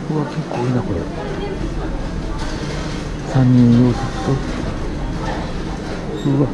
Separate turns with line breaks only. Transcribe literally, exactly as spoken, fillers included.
うわ、結構いいな、これ。さんにん用席と、うわ。